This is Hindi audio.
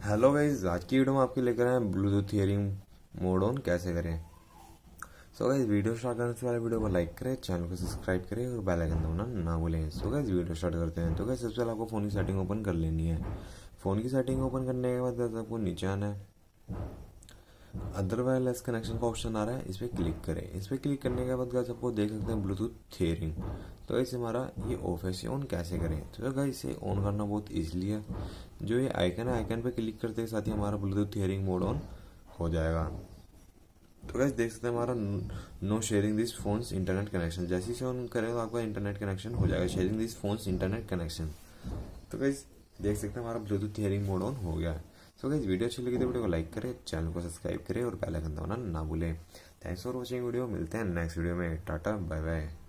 हेलो गाइज, आज की वीडियो में आपके लेकर आए हैं ब्लूटूथ हियरिंग मोड ऑन कैसे करें। सो गाइज, वीडियो स्टार्ट करने से पहले वीडियो को लाइक करें, चैनल को सब्सक्राइब करें और बेल आइकन दबाना ना भूलें। सो गाइज, वीडियो स्टार्ट करते हैं। तो गाइज, सबसे पहले आपको फ़ोन की सेटिंग ओपन कर लेनी है। फ़ोन की सेटिंग ओपन करने के बाद आपको नीचे आना है, अदर वायरलेस कनेक्शन का ऑप्शन आ रहा है, इस पर क्लिक करें। इस पर क्लिक करने के बाद गाइस आपको देख सकते हैं ब्लूटूथ हियरिंग। तो इसे हमारा ये ऑफ है, इसे ऑन कैसे करें। तो गाइस इसे ऑन करना बहुत ईजिली है। जो ये आइकन है, आइकन पे क्लिक करते ही साथ ही हमारा ब्लूटूथ हियरिंग मोड ऑन हो जाएगा। तो गाइस देख सकते हैं हमारा no sharing this phone's internet connection, जैसे ही ऑन करें तो आपका इंटरनेट कनेक्शन हो जाएगा, sharing this phone's internet connection. तो गाइस देख सकते हैं हमारा ब्लूटूथ हियरिंग मोड ऑन हो गया है। सो गाइस, वीडियो अच्छी लगी तो वीडियो को लाइक करें, चैनल को सब्सक्राइब करें और बेल आइकन दबाना ना भूलें। Thanks for watching video. मिलते हैं नेक्स्ट वीडियो में। Tata bye bye.